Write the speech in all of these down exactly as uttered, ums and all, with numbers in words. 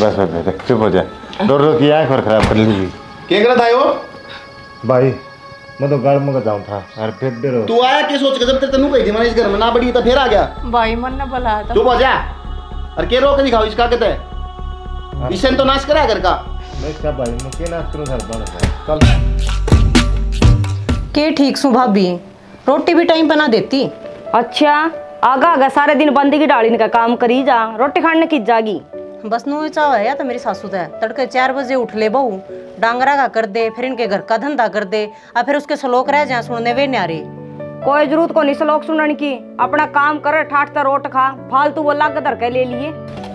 बस बस चुप हो जा। रो रो की आँख और खराब कर लीजिए। क्या करता है वो? भाई मैं तो घर में जाऊँ था यार, फिर भी रो। तू आया क्या सोच के? जब तेरे तनु कही थी मैंने इस घर में ना बड़ी तो फिर आ गया। भाई मन ने बुलाया था। चुप हो जा। और के रो के दिखाओ इसका कहते है इसे तो नाश करा घर का। मैं क्या भाई मैं क्या नाश करूँ घर पर? चल के ठीक सु भाभी, रोटी भी टाइम बना देती। अच्छा आगा आगा सारे दिन बंदी की डाली का काम करी जा, रोटी खाने की जागी। बस नो चाव है या तो मेरी सासू है तड़के चार बजे उठ ले बहू, डांगरा का कर दे, फिर इनके घर का धंधा कर दे, और फिर उसके श्लोक रह जाए सुनने वे न्यारे। कोई जरूरत को नहीं श्लोक सुनने की, अपना काम कर, ठाट तर रोट खा, फालतू वो लाग धर के ले लिए।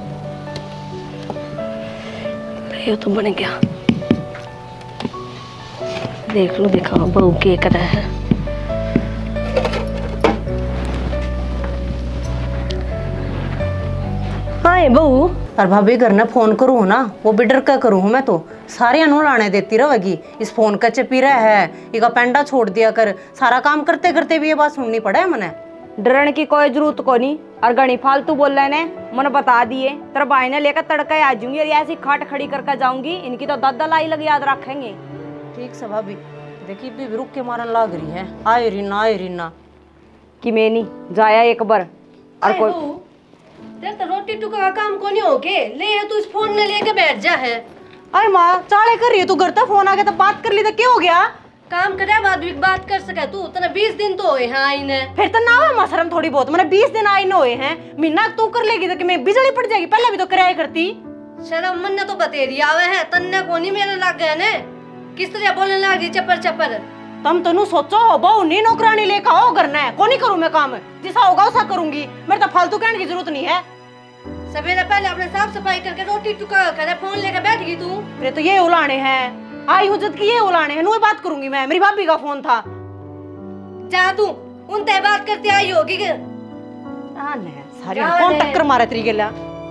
ये तो बन गया, देख लो दिखाओ बहू के करा है। हाँ बहू। और भाभी घर ने फोन करूँ ना वो भी डर के करूँ मैं तो, सारे अनु लाने देती रहेगी। इस फोन का चपी रहा है, इका पेंडा छोड़ दिया कर, सारा काम करते करते भी ये बात सुननी पड़े है मने। डरने की कोई जरूरत को नहीं, और गणी फालतू बोल रहे ने मन बता दिए, तेरे भाई ने लेकर तड़के आ जाऊंगी और ऐसी खाट खड़ी करके जाऊंगी, इनकी तो दादा लाई लग याद रखेंगे। ठीक से भाभी, देखी भी रुक के मारन लाग रही है, आए रीना आए रीना कि मैं नहीं जाया एक बार। और कोई तेरे तो रोटी टुका का काम को नहीं हो के ले, तू इस फोन में लेके बैठ जा है। अरे माँ चाले कर रही है तू, घर तक फोन आ गया तो बात कर ली तो क्या हो गया? काम करे बाद भी बात कर सके तू, तने बीस दिन तो होए हैं आई ने। फिर तो ना हुआ मसरम थोड़ी बहुत, मैंने बीस दिन आई न होए हैं, महीना तू कर लेगी तो कि मैं बिजली पड़ जाएगी, पहले भी तो किराया करती। शर्म मन ने तो बतेरी आवे है, तन्ने को नहीं मेरे लग गए ने, किस तरह बोलने लग गई चपर चपर। तुम तनु सोचो बहु नहीं नौकरानी लेकर आओ घर ने, को नहीं करूँ मैं काम, जैसा होगा वैसा करूंगी, मेरे तो फालतू कहने की जरूरत नहीं है। सवेरे पहले अपने साफ सफाई करके रोटी टुका करे, फोन लेकर बैठ गई तू। फिर तो ये उलाने हैं, आई हुज्जत की ये उलाने हैं, नुए बात करूंगी मैं, मेरी भाभी का फोन था। जा तू उन ते बात करती आई होगी के सारी कौन टक्कर मारे तरीके ला।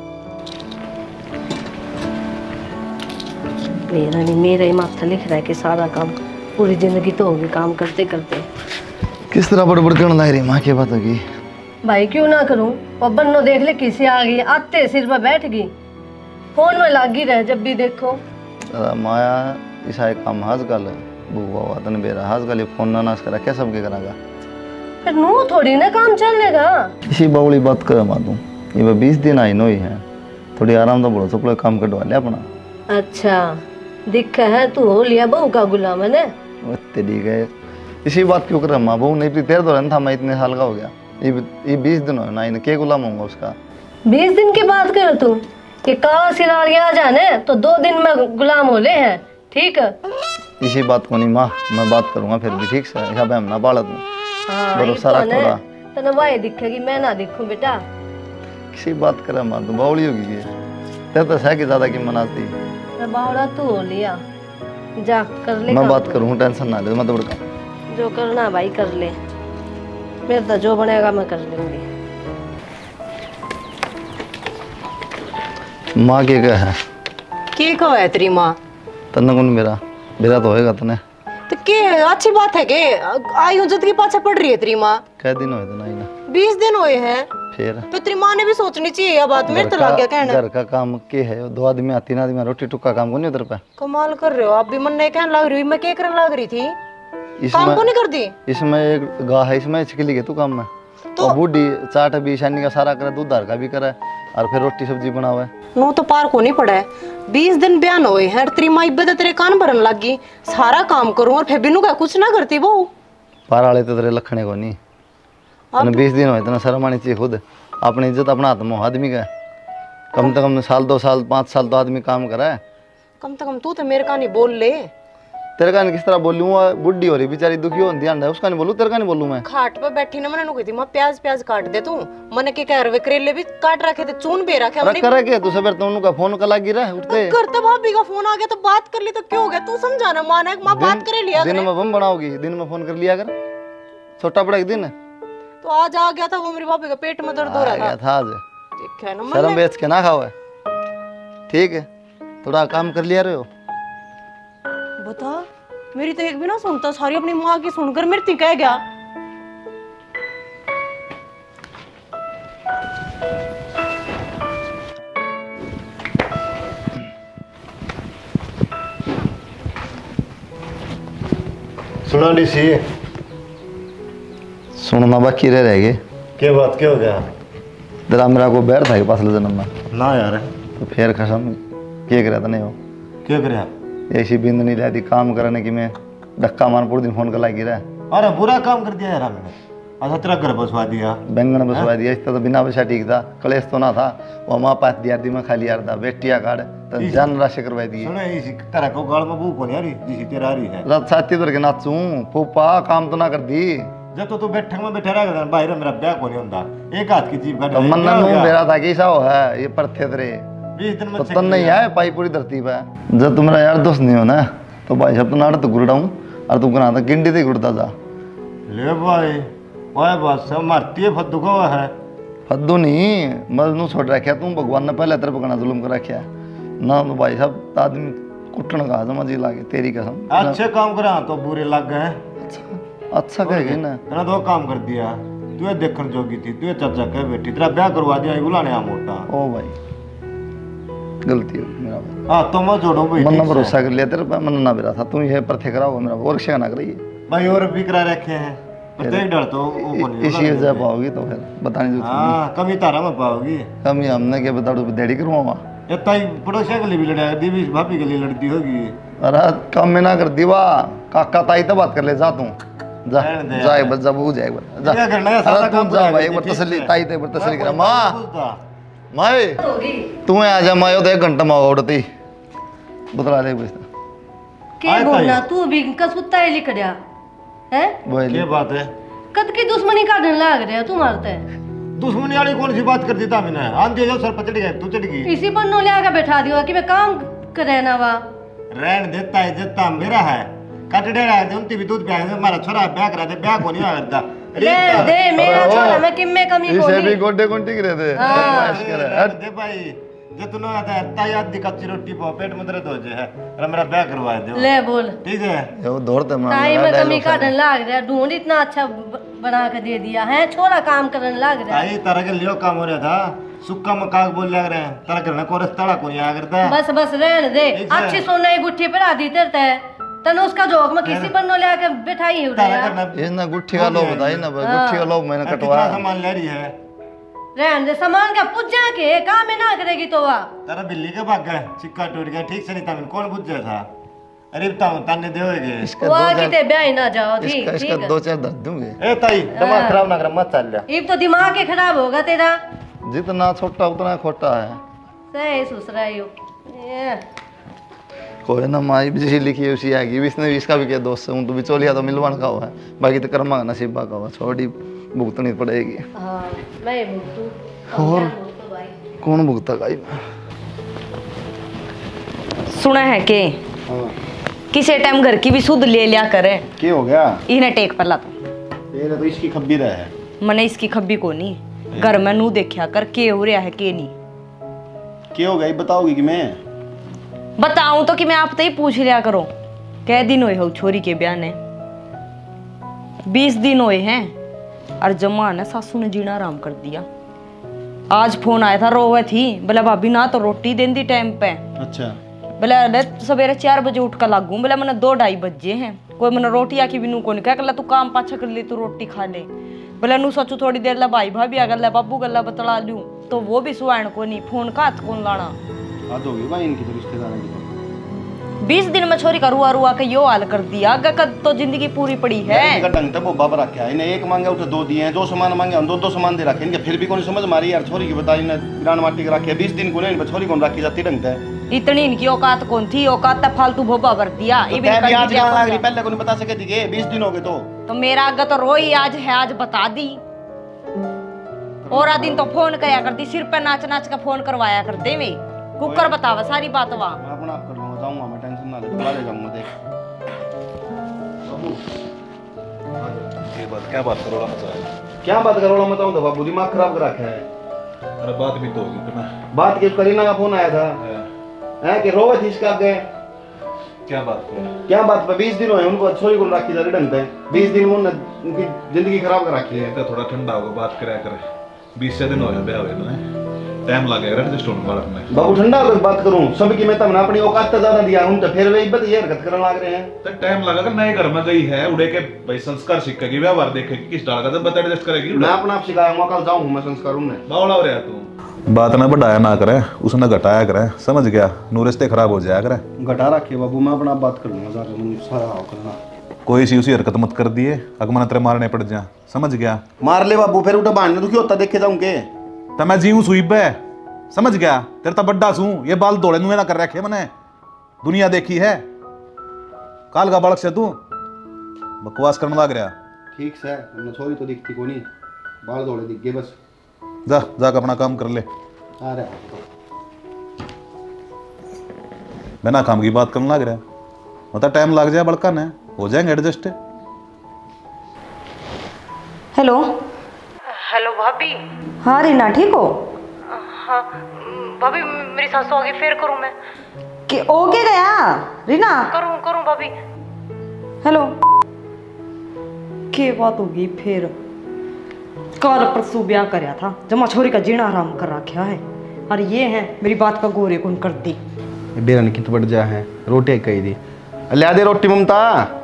मेरा नहीं मेरा ही माथा लिख रहा है कि सारा काम पूरी जिंदगी तो होगी काम करते करते। किस तरह बड़बड़ करने लग रही माँ? की बात होगी भाई, क्यों ना करूं? और बन्नो देख ले किसी आ गई, आते सिर पर बैठ गई, फोन में लागी रहे जब भी देखो। माया ईसा काम हाज गल बुआ तन बेरा हाज गल फोन ना नाश करा क्या सबके करागा? फिर नो थोड़ी ना काम चलेगा। इसी बावली बात कर मा तू, ये बीस दिन आई नोई है, थोड़ी आराम तो बोलो सब काम कटवा ले अपना। अच्छा दिखा है तू हो लिया बहू का गुलाम है ने। तेरी गए इसी बात क्यों कर रहा माँ? बहू नहीं तेरे तो रहना था, मैं इतने साल का हो गया, ये ये बीस दिन हो ना, इन्हें क्या गुलाम होगा उसका? बीस दिन की बात कर तू, ये काला सिरार आ जाने तो दो दिन में गुलाम हो ले हैं, ठीक है? इसी बात को नहीं माँ, मैं बात करूँगा फिर भी ठीक से, यहाँ पे हम ना बालत में भरोसा रख थोड़ा। तने वाई दिखेगी मैं ना दिखूं बेटा। किसी बात करे माँ तू बावली होगी ये, तेरे तो सह की ज्यादा की मनाती। बावड़ा तू हो लिया, जा कर ले। मैं बात करूँ टेंशन ना ले, मैं तो बड़का जो करना भाई कर ले, मेरे तो जो बनेगा मैं कर लूंगी। माँ के क्या है? के कहो है तेरी माँ? तन्ने कौन मेरा मेरा तो होएगा तने तो के अच्छी बात है के आई हुज्जत के पाछे पड़ रही है तेरी माँ। कै दिन हुए थे ना इना? बीस दिन हुए हैं। फिर तो तेरी माँ ने भी सोचनी चाहिए यह बात, मेरे तो लग गया कहना। घर का काम के है, दो आदमी आती ना आदमी रोटी टुक्का काम को नहीं उधर पे। कमाल कर रहे हो आप भी, मन नहीं कहने लग रही, मैं क्या करने लग रही थी, काम को नहीं कर दी। इसमें एक गाय है, इसमें छिकली गई तू काम में तो बूढ़ी चाट भी शानी का सारा करे, दूध धार का भी करे, और फिर रोटी सब्जी बनावे। नो तो पार को नहीं पड़ा है, बीस दिन बयान हुए हैं, तेरी माँ इब्बे तेरे कान भरन लग गई, सारा काम करूं और फिर बिनू का कुछ ना करती वो। पार वाले तो तेरे लखने को नहीं, तने बीस दिन हुए तना शर्म आनी चाहिए खुद, अपनी इज्जत अपना हाथ में आदमी का, कम से कम साल दो साल पाँच साल तो आदमी काम करा है। कम से कम तू तो मेरे का नहीं बोल ले। तेरे का किस तरह बोलूँ? बुढ़ी हो रही बेचारी दुखी हो ध्यान है उसका नहीं बोलूँ, तेरे का नहीं बोलूँ मैं? खाट पे बैठी ना मैंने नुकी थी, मैं प्याज प्याज काट दे तू, मैंने के कह रहे करेले भी काट रखे थे, चून बे रखे हमने। करे के तू सवेर तो उनका फोन का लगी रहा उठते करते भाभी का फोन आ गया तो बात कर ली तो क्यों हो गया? तू समझाना माना है, मां बात कर लिया दिन में बम बनाओगी, दिन में फोन कर लिया कर, छोटा बड़ा एक दिन तो आज आ गया था वो, मेरी भाभी का पेट में दर्द हो रहा था आज, ठीक है ना, शर्म बेच के ना खाओ है, ठीक है? थोड़ा काम कर लिया रहे हो। बता मेरी तो एक भी ना सुनता, सारी अपनी माँ की सुनकर मेरी थी कह गया। सुना डीसी सुनना बाकी रह रह गए। क्या बात क्या हो गया? तेरा मेरा को बैर था पास जन्म में ना यार तो फिर खसम क्या करा था नहीं हो क्या करे? ऐसी बिंद नहीं रहती काम करने की मैं धक्का मार पूरे दिन फोन कर लागी रहा। अरे बुरा काम कर दिया यार हमने। अच्छा तेरा घर बसवा दिया, बैंगन बसवा दिया, इस तो बिना पैसा ठीक था, कलेश तो ना था। वो माँ पास दिया दी मैं खाली यार था बेटिया कार्ड तो जान राशि करवा दिए। सुनो इसी तेरा को गाल में भूख नहीं आ रही जिसी तेरा आ रही है। रात साथी तो के नाचू फूफा काम तो ना कर दी। जब तो तू बैठक में बैठा रहेगा बाहर मेरा ब्याह को नहीं होता एक हाथ की जीभ तो मन नू मेरा था कि ऐसा हो है ये परथे तेरे बीस दिन में तो तन नहीं है पाई पूरी धरती पे। जब तुम्हारा यार दोस्त नहीं हो ना तो भाई साहब तो नाड़ तो गुरड़ा हूँ और तू कना था गिंडी से गुड़ता जा। ले भाई वह बात सब मरती है फद्दू को है। फद्दू नहीं मजनू छोड़ रखा तू भगवान ने पहले तेरे पकड़ा जुल्म कर रखा ना तो भाई साहब आदमी कुटन का समझ ही लागे तेरी कसम। अच्छे काम करा तो बुरे लग गए। अच्छा कहेगी ना तेरा दो काम कर दिया तू देखने जोगी थी तू चाचा कह बैठी तेरा ब्याह करवा दिया बुलाने आ मोटा। ओ भाई गलती हो मेरा भाई। हाँ तो मैं जोड़ो भाई मन भरोसा कर लिया तेरे पे मन ना मेरा था तू ये परथे कराओ मेरा और शेख ना करिए भाई और भी करा रखे हैं प्रत्येक डर तो इसी जा पाओगी तो फिर बताने जो हाँ कमी तारा में पाओगी। कमी हमने क्या बता दो डेढ़ी करूँगा इतना ही पड़ोसिया के लिए भी लड़ा दी भी भाभी के लिए लड़ती होगी। अरे कम में ना कर दीवा काका ताई तो बात कर ले जा तू जा जा एक बार जब हो जाए एक बार जा क्या करना है सारा तू काम जा भाई एक बार तसल्ली ताई ते एक बार तसल्ली कर माँ माए होगी तू आ जा मायो तो एक घंटा माँ उड़ती बतला दे बस के बोलना तू भी कसुत्ता ही लिख दिया है बोल क्या बात है? कद की दुश्मनी काटने लग रहे हो तू मारते है दुश्मनी वाली कौन सी बात कर दी था मैंने? आंधी जो सर पर चढ़ गया तू चढ़ गई। इसी पर नो लिया के बैठा दियो कि मैं काम करे ना वा रहन देता है देता मेरा है कट डेरा है उनती भी दूध पिया हमारा छोरा ब्याह करा दे ब्याह को नहीं करता ले दे मेरा छोरा मैं किम में कमी इसे बोली भी गोडे कोंटी करे थे बदमाश करे हट दे भाई जितना आता है ताई आधी कच्ची रोटी पाओ पेट में दर्द हो जाए और मेरा ब्याह करवा दो ले बोल ठीक है। ये वो दौड़ते मार ताई में कमी काटने लग रहा ढूंढ इतना अच्छा ब- बना के दे दिया है छोरा काम करने लग रहा है ताई तारा के लियो काम हो रहा था सुक्का मकाक बोल लग रहे हैं तारा करना कोरस तड़ा को नहीं आ करता है। बस बस रहने दे अच्छी सोना की गुट्ठी पर आधी तेरते है तनु उसका जोक में किसी पर नो लिया के बैठाई है तारा उड़े करना ये ना गुट्ठी का लो बताई ना गुट्ठी का लो मैंने कितना कटवाया सामान ले रही है रहने दे सामान का पुज्जा के काम में ना करेगी तो वा तारा बिल्ली के भाग गए सिक्का टूट गया ठीक से नहीं था मैंने कौन बुझ था अरे बताऊं ताने देओगे इसका वो दो किते ब्याह ना जाओ ठीक इसका ठीक इसका है दो चार दर्द दूंगे ए ताई दिमाग खराब ना कर मत चल जा इब तो दिमाग ही खराब होगा तेरा जितना छोटा उतना खोटा है सही सुसराइयो ये कोई ना माई भी जैसी लिखी है उसी आएगी भी इसने भी इसका भी क्या दोस्त हूँ तो बिचौलिया तो मिलवान का हुआ है बाकी तो कर्मा का नसीबा का हुआ छोटी भुगतनी पड़ेगी। हाँ मैं भुगतू और कौन भुगता गाई सुना है के किसी टाइम घर की भी सुध ले लिया करे क्या हो गया? इन्हें टेक पर ला तो तेरे तो इसकी खब्बी रहा है मने इसकी खब्बी को नहीं घर में नू देखा कर के हो रहा है के नहीं क्या हो गया बताओगी कि मैं बताऊं तो कि मैं आप तो ही पूछ लिया करो कै दिन हुए हो छोरी के ब्याह ने बीस दिन हुए हैं और जमा ने सासू ने जीना आराम कर दिया। आज फोन आया था रोवे थी बोला भाभी ना तो रोटी देंदी टाइम पे अच्छा बोला अरे सवेरे चार बजे उठ कर लागू बोला मैंने दो ढाई बजे हैं कोई मैंने रोटी आकी भी नू को नहीं कह कर तू काम पाछा कर ले तू रोटी खा ले बोला नू सोचू थोड़ी देर ला भाई भाभी आ गल बाबू गल्ला बतला लूं तो वो भी सुहान को नहीं फोन का हाथ कौन लाना हद होगी भाई इनकी तो रिश्तेदारों की तो बीस दिन में छोरी का रुआ रुआ के यो हाल कर दिया गकद तो जिंदगी पूरी पड़ी है। इनका ढंग तो बोबा पर रखा है इन्हें एक मांगे उसे दो दिए हैं दो सामान मांगे दो दो सामान दे रखे इनके फिर भी कौन समझ मारी यार छोरी की बता इन्हें ग्रांड माटी के रखे बीस दिन को नहीं छोरी कौन रखी जाती ढंग है इतनी इनकी औकात कौन थी औकात तक फालतू भोबा भर दिया तो तै भी आज गान लग रही पहले को नहीं बता सके थी के बीस दिन हो गए तो तो मेरा आगे तो रोई आज है आज बता दी और आ दिन तो फोन कराया करती सिर पे नाच नाच का फोन करवाया करते वे कुकर बतावा सारी बात वहाँ मैं अपना आप कर लूंगा जाऊंगा मैं टेंशन ना ले तो ले जाऊंगा देख बाबू ये बात क्या बात करो रहा है क्या बात करोड़ा मत तो बाबू दिमाग खराब कर रखा है। अरे बात भी तो होगी तुम्हें बात की करीना का फोन आया था है कि रोवे थी इसका गए क्या बात है क्या बात पे बीस दिन हुए उनको छोरी को रखी जा रही ढंग है बीस दिन उन्होंने उनकी जिंदगी खराब कर रखी है तो थोड़ा ठंडा होगा बात कराया करे बीस से दिन हो गया ब्याह हुए तुम्हें टाइम लगेगा एडजस्ट होने वाला में। बाबू ठंडा होकर बात करूं, सबकी मैं तमना अपनी औकात से ज्यादा दिया हूं तो फिर वे इब्बत ये हरकत करने लग रहे हैं। तो टाइम लगेगा, नए घर में गई है उड़े के भाई संस्कार सीखेगी, व्यवहार देखेगी, किस तरह का तो बता एडजस्ट करेगी। मैं अपना आप सिखाऊंगा, कल जाऊं मैं संस्कार उन्हें। बावला हो रहा तू, बात ना बढ़ाया ना करे, उसने घटाया करे, समझ गया? नू रिश्ते खराब हो जाया करे। घटा रखे बाबू, मैं अपना बात कर लूंगा, सारा मुझे सारा हाव करना। कोई सी उसी हरकत मत कर दिए, अगमन तेरे मारने पड़ जा, समझ गया? मार ले बाबू, फिर उठा बांधने दुखी होता देखे जाऊंगे। तो मैं जीऊं सुई बे, समझ गया? तेरे तो बड्डा सू, ये बाल दौड़े नुए ना कर रखे मैंने, दुनिया देखी है। काल का बालक से तू बकवास करने लग रहा। ठीक से हमने छोरी तो दिखती को नहीं, बाल दौड़े दिख गए बस। जा जाकर अपना काम कर ले। आ रहा बिना काम की बात करने लग रहा, मतलब टाइम लग जाए बड़का ने, हो जाएंगे एडजस्ट। हेलो हेलो भाभी। हाँ रीना ठीक हो? हाँ भाभी, मेरी सासू आ गई, फिर करूँ मैं? कि ओके गया रीना? करूँ करूँ भाभी। हेलो के बात होगी फिर? कल परसों ब्याह कराया था, जमा छोरी का जीना हराम कर रखा है, और ये है मेरी बात का गोरे कौन कर दी। बेरन की तो बढ़ जा है, रोटी कही दी, लिया दे रोटी ममता।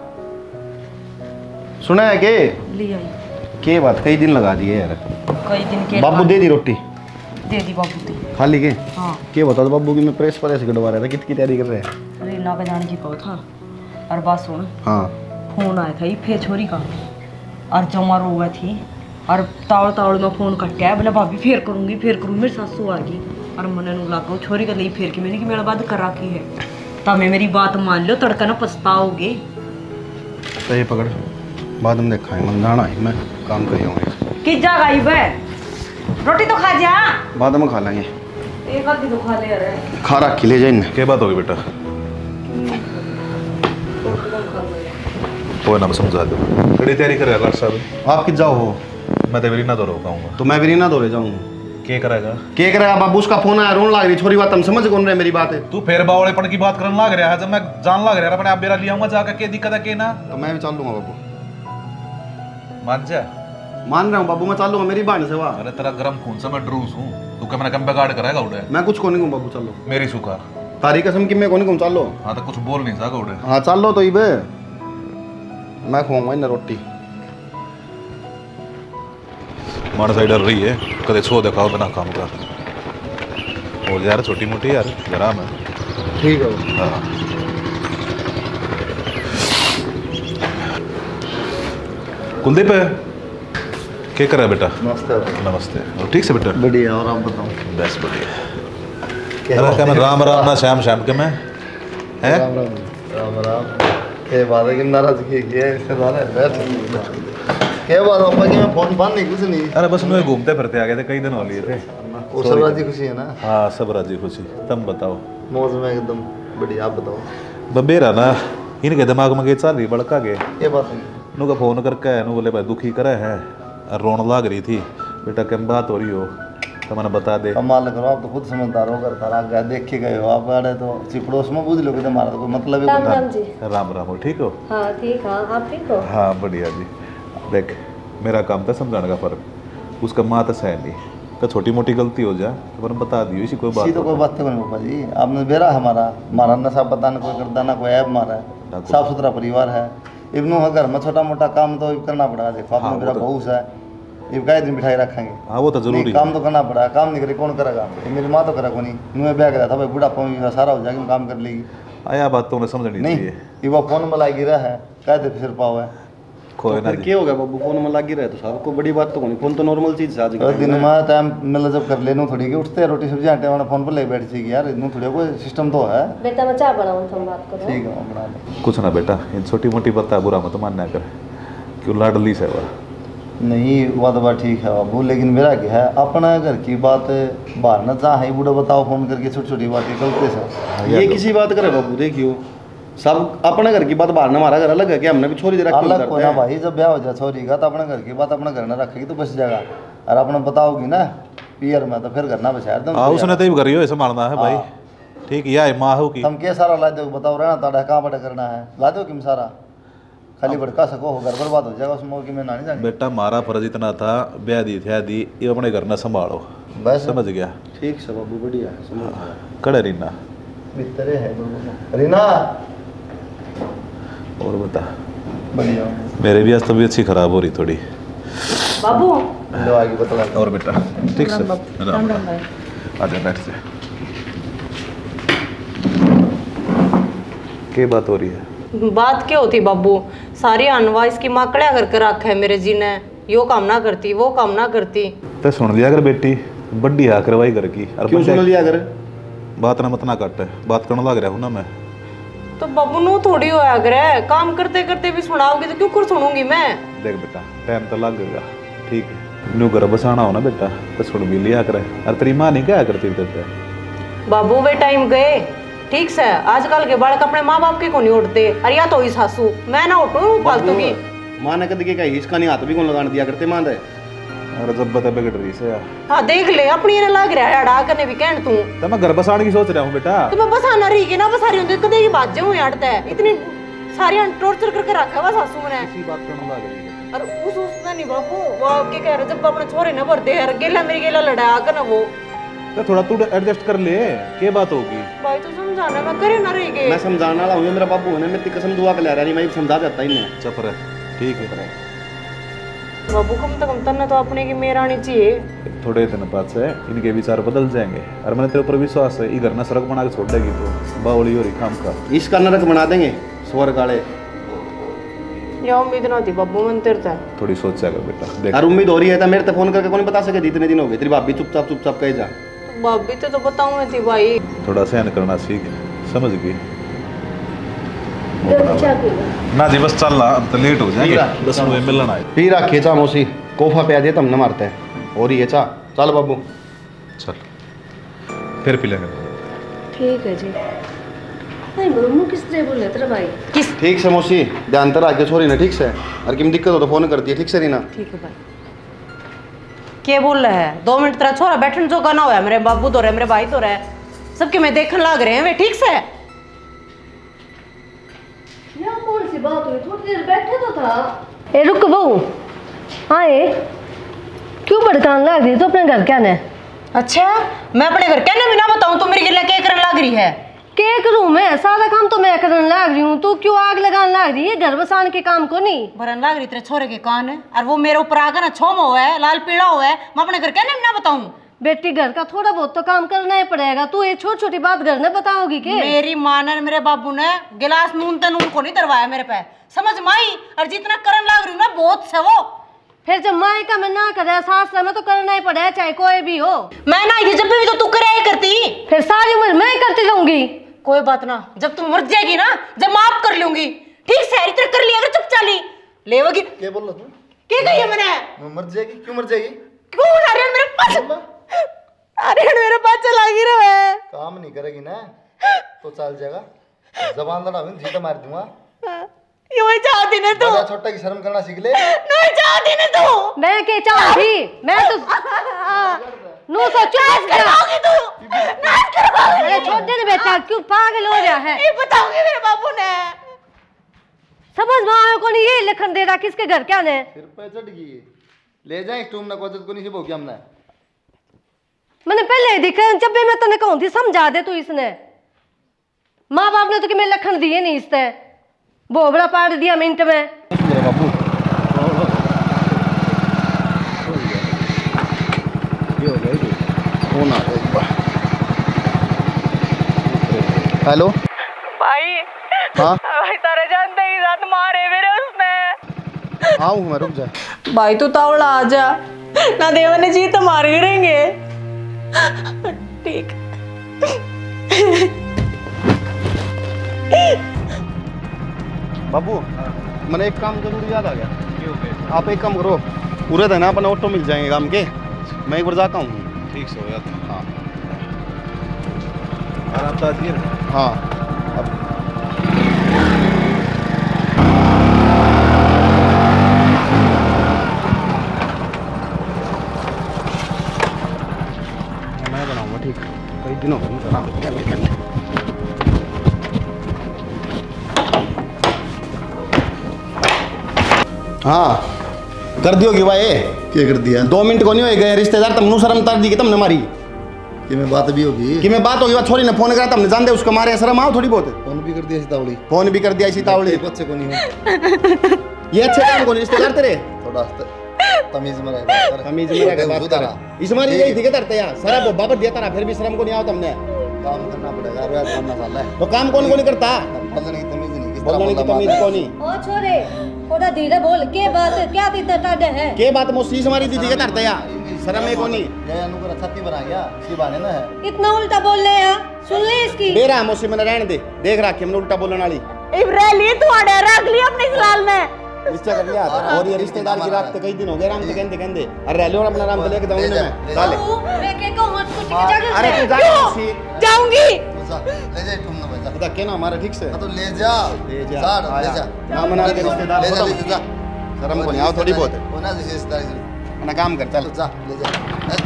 सुना है के ले आई। के बात कई दिन लगा दिए यार। कई दिन के बाबू दे दी रोटी, दे दी बाबू दी। खाली के? हाँ। के बता दो बाबू की मैं प्रेस पर ऐसे गड़वा रहा था, कितनी तैयारी कर रहे हैं? रीना का जाने की कहो था, और बात सुन, हाँ फोन आया था ये फिर छोरी का, और जमा रोवा थी, और तावड़ तावड़ में फोन कट है, बोला भाभी फिर करूँगी फिर करूँगी, मेरी सासू आ गई, और मने नु लागो छोरी का ली फिर के मैंने कि मेरा बात कर रखी है, तब मेरी बात मान लो, तड़का ना पछताओगे। सही पकड़, बाद में देखा है, मन जाना है, मैं काम करी हूँ। कि जा गई बे, रोटी तो खा जा। बाद में खा लेंगे, एक आधी तो खा ले यार। खा रखी ले जाए। क्या बात होगी बेटा? कोई ना समझा दो, थोड़ी तैयारी करेगा डॉक्टर साहब। आप किस जाओ हो? मैं तो भी ना दो रोकाऊंगा। तो मैं भी ना दौड़े जाऊंगा। क्या करेगा? क्या करेगा बाबू? उसका फोन आया, रोन लग रही छोरी, बात हम समझ कौन रहे मेरी बात है? तू फिर बावड़ेपन की बात करने लग रहा है, जब मैं जान लग रहा है अपने आप बेरा लिया जाकर, क्या दिक्कत है के ना? तो मैं भी चाल लूंगा बाबू। मान जा। मान रहा हूँ बाबू, मैं चाल लूंगा, मेरी बहन से वाह। अरे तेरा गरम खून से मैं ड्रूस हूँ, तू क्या मेरा कम बिगाड़ कराएगा उड़े? मैं कुछ को नहीं कहूँ बाबू, चलो मेरी सुखा तारी कसम की मैं को नहीं कहूँ, चालो। हाँ तो कुछ बोल नहीं सका उड़े। हाँ चाल लो तो इबे, मैं खुआऊंगा ना रोटी। मार साइड डर रही है, कदे सो दिखाओ बिना काम का हो यार, छोटी मोटी यार जरा मैं। ठीक है। हाँ कुलदीप क्या कर रहा है बेटा? नमस्ते। नमस्ते। और ठीक से बेटा? बढ़िया, और आप बताओ? बस बढ़िया। अरे क्या मैं राम राम ना श्याम श्याम के मैं है? राम राम राम राम। ये बात है कि नाराजगी है इससे ज़्यादा बैठ क्या बात पापा की मैं फोन फान नहीं कुछ नहीं। अरे बस मैं घूमते फिरते आ गए थे, कई दिन हो लिए थे। वो सब राजी खुशी है ना? हाँ सब राजी खुशी। तुम बताओ? मौज में एकदम बढ़िया। आप बताओ? बबेरा ना इनके दिमाग में गए चल रही बड़का गए, ये बात नहीं। नु का फोन करके नु बोले भाई दुखी करे है, रोन लाग रही थी, बेटा क्या बात हो रही हो तो मैंने बता दे। कमाल करो, आप तो खुद समझदार हो, करता रहा देख के गए हो आप, अरे तो चिपड़ोस में बूझ लो कि तुम्हारा तो कोई मतलब ही राम नहीं। राम जी। राम राम हो, ठीक हो? हाँ ठीक, हाँ आप ठीक हो? हाँ बढ़िया जी। देख मेरा काम था समझाने का, फर्क उसका माँ तो सह नहीं, तो छोटी मोटी गलती हो जाए तो मैंने बता दियो, इसी कोई बात इसी तो कोई बात नहीं पापा जी, आपने बेरा हमारा हमारा नशा पता ना कोई करता ना कोई ऐप मारा है, साफ सुथरा परिवार है। इब्नू है घर में छोटा मोटा काम तो करना पड़ा। देखो आपने मेरा बहू है, ये कई दिन बिठाई रखेंगे। हाँ वो तो जरूरी काम तो करना पड़ा, काम नहीं करे कौन करेगा? ये मेरी माँ तो करेगा नहीं, नुए ब्याह करा था भाई, बुढ़ापा में सारा हो जाएगा, काम कर लेगी। आया बात तो उन्हें समझनी नहीं चाहिए। ये वो फोन में लागी रहा है, कहते सिर पाव है कोई ना क्या हो गया बाबू? फोन में लगी रहे तो साहब को बड़ी बात तो नहीं, फोन तो नॉर्मल चीज है आज तो दिन में टाइम मिल जब कर लेनू थोड़ी कि उठते रोटी सब्जी आटे वाला फोन पर ले बैठ जाएगी यार, इतनू थोड़ी कोई सिस्टम तो है। बेटा मैं चाय बनाऊँ, तुम बात करो। ठीक है बना ले। कुछ ना बेटा, इन छोटी मोटी बात बुरा मत मानना कर, क्यों लाडली से हुआ नहीं हुआ तो बात ठीक है बाबू, लेकिन मेरा क्या है अपना घर की बात बाहर न चाहे बूढ़ा बताओ फोन करके छोटी छोटी बातें गलते से ये किसी बात करे बाबू? देखियो सब अपने घर की बात बाहर ना, हमारा घर अलग है, कि हमने भी छोरी रख अलग को ना भाई, जब ब्याह हो जाए छोरी का तो अपने घर की बात अपने घर में रखेगी तो बच जाएगा, और अपने बताओगी ना पियर में तो फिर घर ना बचा दम। हाँ उसने तो करियो ऐसा मारना है भाई, ठीक है माँ हो की तुम क्या सारा ला दो बताओ रहना ताड़ा कहाँ बड़ा करना है, ला दो कि सारा खाली भड़का सको हो घर बर्बाद हो जाएगा उस मौके में ना नहीं जाने। बेटा हमारा फर्ज इतना था, ब्याह दी थे दी, ये अपने घर ना संभालो, बस समझ गया। ठीक से बाबू, बढ़िया समझ गया। कड़े रीना भीतरे है दोनों। रीना और बता। बढ़िया। मेरे भी आज तबीयत सी खराब हो रही थोड़ी। बाबू लो आगे बतला। और बेटा ठीक से राम राम भाई। आजा बैठ से। क्या बात हो रही है? बात क्या होती बाबू, सारी अनवा इसकी माँ कड़ा करके रखा है मेरे जी ने, यो काम ना करती वो काम ना करती। तो सुन लिया कर बेटी, बड्डी हा करवाई घर की। और क्यों सुन लिया कर? बात ना मत ना काट, बात करने लग रहा हूँ ना मैं। तो बाबू नो थोड़ी होया करे, काम करते करते भी सुनाओगे तो क्यों कर सुनूंगी मैं। देख बेटा टाइम तो लग गएगा, ठीक है, न्यू घर बसाना हो ना बेटा, तो सुन भी लिया करे। और तेरी माँ नहीं क्या करती तेरे? बाबू वे टाइम गए, ठीक से आजकल के बालक अपने माँ बाप के को नहीं उठते। अरे या तो ही सासू, मैं ना उठूं फालतू की। माँ ने कद के कही इसका नहीं हाथ भी कौन लगाने दिया करते माँ दे। अरे जब बता बिगड़ रही से यार। हाँ देख ले अपनी ने लग रहा है अड़ा करने भी कहन तू। तो मैं घर बसाने की सोच रहा हूँ बेटा। तो मैं बस आना रही कि ना बस आ रही हूँ, कदे की बात जाऊँ यार तै इतनी सारी टॉर्चर करके रखा है सासू ने। इसी बात करने लग रही है। और उस उसने नहीं बाबू वो क्या कह रहे जब अपने छोरे ने भरते यार गेला मेरी गेला लड़ा कर ना वो। तो थोड़ा तू एडजस्ट कर ले, क्या बात होगी? भाई तो समझाना मैं करे ना रही के। मैं समझाने वाला हूँ, मेरा बाबू है, मैं तेरी कसम दुआ के ले रहा नहीं, मैं समझा देता ही नहीं। चुप रह, ठीक है। बाबू कम से कम तन्ना तो अपने की मेरा आनी चाहिए। थोड़े दिन बाद से इनके विचार बदल जाएंगे, और मैंने तेरे ऊपर विश्वास है, ये घर ना सड़क बना के छोड़ देगी तो बावली हो रही काम का। इसका नरक बना देंगे स्वर्ग वाले। या उम्मीद ना थी बाबू मन तेरे से। थोड़ी सोच जाएगा बेटा, देख। और उम्मीद हो रही है तो मेरे तो फोन करके कौन बता सके इतने दिन हो गए, तेरी भाभी चुपचाप चुपचाप कहे जा। भाभी तो, तो बताऊँ थी भाई। थोड़ा सहन करना सीख, समझ गई ना जी? बस चल रहा, अब तो लेट हो जाएंगे, दस बजे मिलना है। पी रखे चा मौसी, कोफा पे आ दिया तमने मारते हैं और ये चा। चल बाबू चल फिर पी लेंगे। ठीक है जी। नहीं मम्मू किस तरह बोल रहे भाई? किस ठीक से मौसी, ध्यान तर आके छोरी ना, ठीक से। और किम दिक्कत हो तो फोन करती है, ठीक से रीना? ठीक है भाई। क्या बोल रहा है? दो मिनट तेरा छोरा बैठने जो गाना हुआ है, मेरे बाबू तो रहे, मेरे भाई तो रहे, सबके मैं देखने लग रहे हैं वे, ठीक से। यहाँ कौन सी बात हुई? थोड़ी देर बैठे तो था। ए रुक बहू, हाँ ए क्यों भड़काने लग रही तो अपने घर क्या ने? अच्छा मैं अपने घर कहने भी ना बताऊं तो मेरी गिल्ला क्या करने लग रही है? क्या करूं मैं? सारा काम तो मैं करने लग रही हूँ, तू क्यों आग लगाने लग रही है घर बसाने के काम को? नहीं भरन लग रही तेरे छोरे के कान है, और वो मेरे ऊपर आकर ना छोम हुआ है, लाल पीला हुआ है, मैं अपने घर कहने भी ना बताऊं? बेटी घर का थोड़ा बहुत तो काम करना ही पड़ेगा, तू ये छोटी छोटी बात घर में बताओगी के? मेरी माँ ने मेरे बाबू ने गिलास नून ते नून को नहीं दरवाया मेरे पे, समझ माई? और जितना करन लग रही हूँ ना बहुत से वो। फिर जब माई का मैं ना करे सास में तो करना ही पड़ेगा, चाहे कोई भी हो। मैं ना ये जब भी तो तू करे करती, फिर सारी उम्र मैं करती रहूंगी। कोई बात ना, जब तुम मर जाएगी ना जब माफ कर लूंगी, ठीक से इतना कर लिया अगर चुप चाली लेवगी। क्या बोल रहा तू? क्या कही है मैंने? मैं मर जाएगी? क्यों मर जाएगी? क्यों उठा रही है मेरे पास? अरे मेरे पास चला गिर है। काम नहीं करेगी ना तो चल जाएगा, जबान लड़ा हुई थी तो मार दूंगा। ये वही चाहती ना तू, बड़ा छोटा की शर्म करना सीख ले। नहीं चाहती ना तू। मैं क्या चाहती? मैं तो नो सोचो करवाओगी तू, नाच करवाओगी। अरे छोटे ने बेटा क्यों पागल हो रहा है? ये बताऊंगी मेरे बाबू ने। समझ में आयो को नहीं? ये लिखन दे रहा किसके घर क्या ने? सिर पे चढ़ गई, ले जाए तुम ना कोजत को नहीं सिबो क्या हमने। मैंने पहले दिखा, जब भी मैं तने कहूं थी समझा दे तू। इसने माँ बाप ने तो कि मैं लखन दिए नहीं, इससे बोबड़ा पाड़ दिया मिनट में। बाबू हेलो भाई हाँ भाई तारे जानते ही साथ मारे मेरे उसने। हाँ मैं रुक जा। भाई तू तावड़ा आ जा ना, देवा ने जी तो मार गिरेंगे। ठीक बाबू मैंने एक काम जरूर याद आ गया। आप एक काम करो, पूरे दिन अपने ऑटो मिल जाएंगे काम के, मैं एक बार जाता हूँ। ठीक से हो जाता। हाँ आराम से आती है। हाँ अब मैं बनाऊंगा, ठीक कई दिनों हो गए बना क्या नहीं करने। हाँ कर दियो कि भाई क्या कर दिया दो मिनट को नहीं हो गए रिश्तेदार तुम शर्म तार दी कि तुमने मारी कि मैं बात भी होगी कि मैं बात होगी बात छोरी ने फोन करा तुमने जान दे उसको मारे शर्म आओ थोड़ी बहुत फोन भी कर दिया सीतावली फोन भी कर दिया इसी तावड़ी बच्चे को नहीं है ये अच्छे काम को नहीं रिश्तेदार तेरे थोड़ा तमीज में रह तमीज में रह के बात कर इस मारी यही थी के तरते यार सारा बोबा पर दिया तारा फिर भी शर्म को नहीं आओ तुमने काम करना पड़ेगा रोज करना साला है तो काम कौन को नहीं करता बोलने की तमीज नहीं किस बोलने की तमीज को नहीं ओ छोरे थोड़ा धीरे बोल के बात क्या इतना टाडे है के बात मोसी हमारी दीदी के तरते यार शर्म है को नहीं जय अनुकर छत्ती बना गया सी बहाने ना है इतना उल्टा बोल ले यार सुन ले इसकी बेरा मोसी मैंने रहने दे देख रखी हमने उल्टा बोलने वाली इब्राहिम तुम्हारे रख लिया अपने सलाल में रिश्ता कर लिया और ये रिश्तेदार की रात कई दिन हो गए राम से कहते कहते अरे रह लो अपना राम से लेके जाऊंगी मैं डाले मैं के कहूं मत कुछ की जगह अरे तू जा मोसी जाऊंगी ले जा तुम ना बजा बता के ना हमारा ठीक से तो ले जा ले जा जा ले जा ना मना के रिश्तेदार ले जा ले खत्म जा शर्म को नहीं आओ थोड़ी बहुत होना जैसे इस तरह से अपना काम कर चल जा ले जा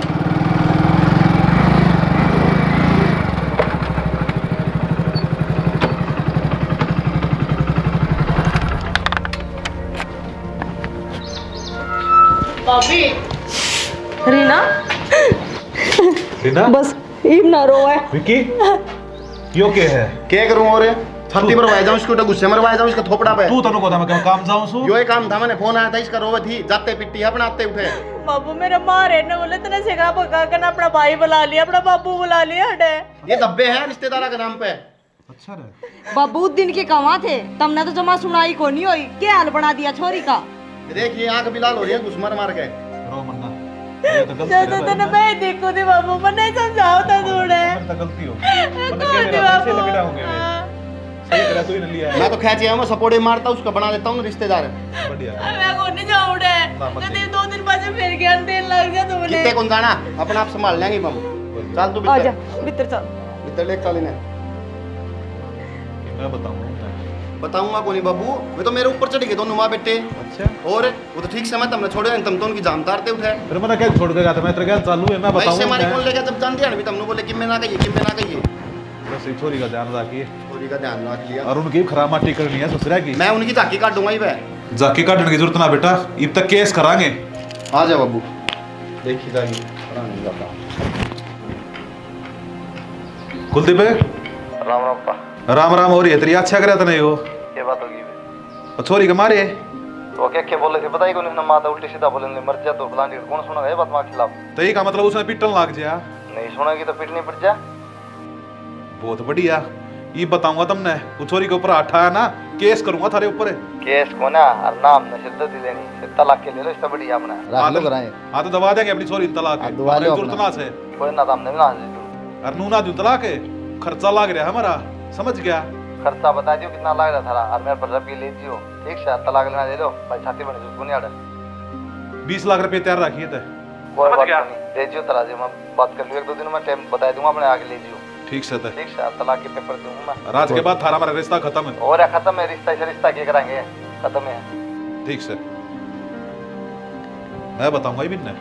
रीना रीना बस इब ना रो है विकी यो के है क्या करूं और छत्ती पर वाय जाऊं इसको तो गुस्से में वाय जाऊं इसका थोपड़ा पे तू तनु को था मैं क्यों काम जाऊं सु यो ही काम था मैंने फोन आया था इसका रोवे थी जाते पिट्टी अपना आते उठे बाबू मेरा मारे ने बोले तने सिखा पका कर अपना भाई बुला लिया अपना बाबू बुला लिया हटे ये धब्बे हैं रिश्तेदार के नाम पे अच्छा रे बाबू दिन के कहाँ थे तुमने तो जमा सुनाई को नहीं हुई क्या हाल बना दिया छोरी का देखिए आंख भी लाल हो रही है घुस मार मार के रो मन्ना ये तो गलती जैसे तने मैं देखो दे बाबू मने समझाओ ता थोड़े मेरी तो गलती हो मतलब क्या मेरा पैसे लगड़ा होंगे सही करा तू ही न लिया मैं तो खैचे मैं सपोर्टे मारता उसका बना देता हूँ रिश्तेदार बढ़िया मैं को नहीं जाऊड़े कदे दो दिन बाद फिर गया तेल लग गया तुमने कितने कौन जाना अपना आप संभाल लेंगे हम चल तू आजा भीतर भीतर चल भीतर लेके चल इन्हें मैं बताऊंगा बताऊंगा कोनी बाबू मैं तो मेरे ऊपर चढ़ गए दोनों माँ बेटे अच्छा और वो तो ठीक समय तुमने छोड़े तुम तो उनकी जाम तारते उठे फिर मैं क्या छोड़ के गया था मैं तेरे क्या चालू है मैं भाई से बताऊंगा हमारी कौन लेके जब जानते हैं भी तुमने बोले कि मैं ना कहिए कि मैं ना कहिए बस एक छोरी का ध्यान रखिए छोरी का ध्यान रख लिया और उनकी खराब माटी करनी है ससुरा की मैं उनकी झाकी काटूंगा ही वह जाके काटने की जरूरत ना बेटा इब तक केस करांगे आ जा बाबू देखी जाएगी नहीं जाता कुलदीप राम राम पा राम राम हो रही है तेरी अच्छा करे तने यो ये बात होगी और छोरी के मारे तो क्या क्या बोले थे बताइए कौन ना माता उल्टी सीधा बोले मर जा तो फलानी कौन सुना ये बात मां खिलाफ तो ये का मतलब उसने पिटन लाग जा नहीं सुनेगी तो पिटनी पड़ जा बहुत बढ़िया ये बताऊंगा तुमने वो छोरी के ऊपर हाथ आया ना केस करूंगा थारे ऊपर केस को ना और नाम न शिद्दत ही देनी से तलाक के ले लो इससे बढ़िया अपना रख लो कराए हाँ तो दबा देंगे अपनी छोरी तलाक के दबा लो जरूरत ना से कोई ना हमने ना और नू ना दूं तलाक के खर्चा लाग रहा है हमारा समझ गया खर्चा बता दियो कितना लग रहा था और मेरे पर रबी ले जियो ठीक से तलाक लेना दे दो भाई छाती बने जो दुनिया डर बीस लाख रुपए तैयार रखिए थे कोई बात नहीं दे जियो तला जी मैं बात कर लूँ एक दो दिन में टाइम बता दूंगा अपने आगे ले जियो ठीक से थे ठीक से तलाक के पेपर दूंगा मैं रात के बाद थारा हमारा रिश्ता खत्म है और खत्म है रिश्ता से रिश्ता क्या कराएंगे खत्म है ठीक से मैं बताऊंगा ही बिन्ने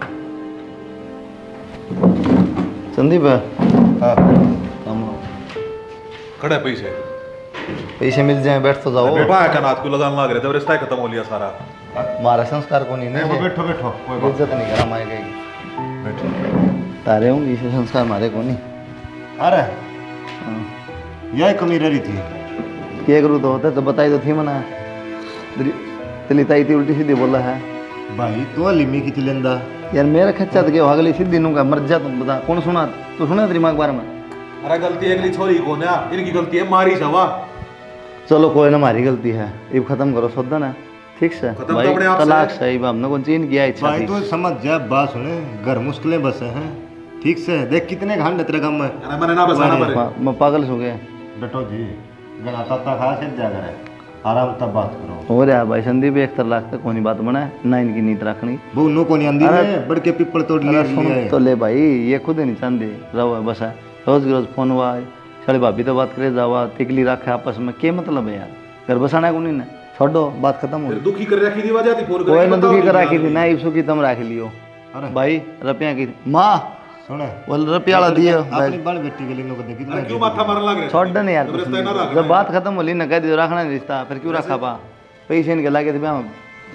संदीप हाँ हम खड़े पैसे पैसे मिल जाए बैठ तो जाओ बेटा का नाथ को लगान लाग रहे थे रिश्ता खत्म हो लिया सारा हमारा संस्कार को नहीं नहीं बैठो बैठो कोई बात इज्जत नहीं करा माए गई बैठो तारे होंगे इसे संस्कार हमारे को नहीं अरे यही कमी रही थी क्या करूँ तो होता तो बताई तो थी मना तली ताई थी उल्टी सीधी बोला है भाई तो लिमी की तिलेंदा यार मेरा खच्चा तो क्या अगली सीधी नूंगा मर जा तुम बता कौन सुना तू सुना तेरी माँ के बारे में अरे गलती अगली छोरी को ना इनकी गलती है मारी सवा चलो कोई ना हमारी गलती है ये खत्म करो सौदा ना ठीक से खत्म भाई तो अपने आप से तलाक सही हमने कौन चीन किया इच्छा भाई थी तो समझ जा बात सुने घर मुश्किलें बसे हैं ठीक से देख कितने घंटे तेरे काम में अरे मैंने ना बसाना पड़े मा- मैं पागल हो गया बेटो जी गला तत्ता खा सिर जा करे आराम तब बात करो हो रहा भाई संदीप एक तलाक तक कोई बात बना है ना इनकी नीत रखनी वो नो को नहीं आंदी अरे- है बड़ के पिपल तोड़ लिए अरे सुन लिए तो ले भाई ये खुद ही नहीं चाहते रहो बस है रोज रोज फोन हुआ साड़ी भाभी तो बात करे जावा तिकली रखे आपस में क्या मतलब है यार घर बसाना को नहीं ना छोड़ो बात खत्म हो फिर दुखी कर रखी थी वजह थी फोन कोई ना दुखी कर रखी थी ना इस की तुम रख लियो अरे भाई रुपया की माँ सुने बोल रुपया वाला दियो अपनी बड़ बेटी के लिए नो को देखी अरे क्यों माथा मारने लग रहे छोड़ दे नहीं यार जब रिश्ता ही ना रखना जब बात खत्म होली ना कह दियो रखना नहीं रिश्ता फिर क्यों रखा पा पैसे इनके लागे थे भैया